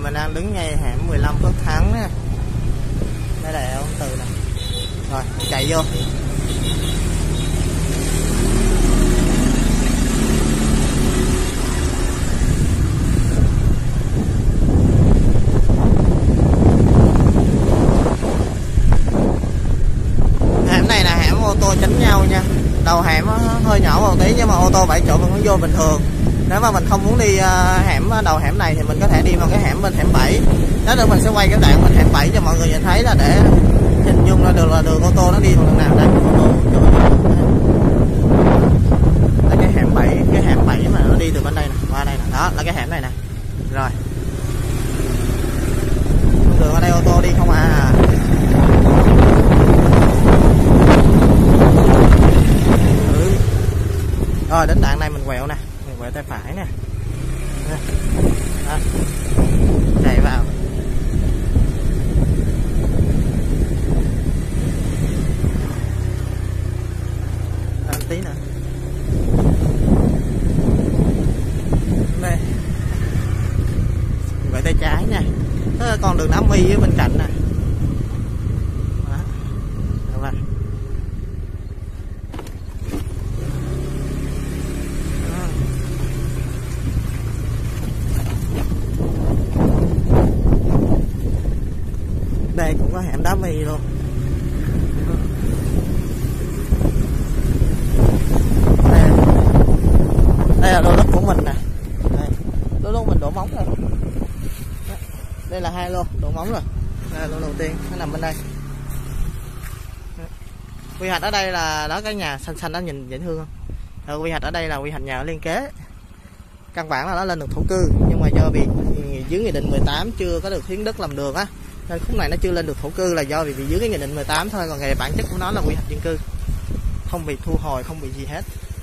mình đang đứng ngay hẻm 15 Phước Thắng nè. Đây là ông Từ nè. Rồi, chạy vô. Hẻm này là hẻm ô tô tránh nhau nha. Đầu hẻm hơi nhỏ một tí nhưng mà ô tô 7 chỗ vẫn vô bình thường. Nếu mà mình không muốn đi hẻm đầu hẻm này thì mình có thể đi vào cái hẻm bên hẻm 7. Đó nữa mình sẽ quay cái đoạn bên hẻm 7 cho mọi người nhìn thấy, là để hình dung ra được là đường ô tô nó đi vào đường nào. Đây, là cái hẻm 7, cái hẻm 7 mà nó đi từ bên đây nè, qua đây nè. Đó là cái hẻm này nè. Rồi. Đường ở đây ô tô đi không à. Rồi đến đoạn này mình quẹo nè, mình quẹo tay phải nè. Đó. Chạy vào. Tí nữa. Đây. Quẹo tay trái nha. Đó là con đường đá mi ở bên cạnh nè. Đó. Rồi. Đây cũng có hẻm đá mì luôn. Đây là lô đất của mình nè. Lô đất mình đổ móng rồi. Đây là 2 lô đổ móng rồi. Đây là lô đầu tiên, nó nằm bên đây. Quy hoạch ở đây là đó, cái nhà xanh xanh đó nhìn dễ thương không? Quy hoạch ở đây là quy hoạch nhà ở liên kế. Căn bản là nó lên được thổ cư, nhưng mà do vì dưới nghị định 18 chưa có được hiến đất làm đường á, nên khúc này nó chưa lên được thổ cư, là do vì dưới cái nghị định 18 thôi, còn về bản chất của nó là quy hoạch dân cư, không bị thu hồi, không bị gì hết.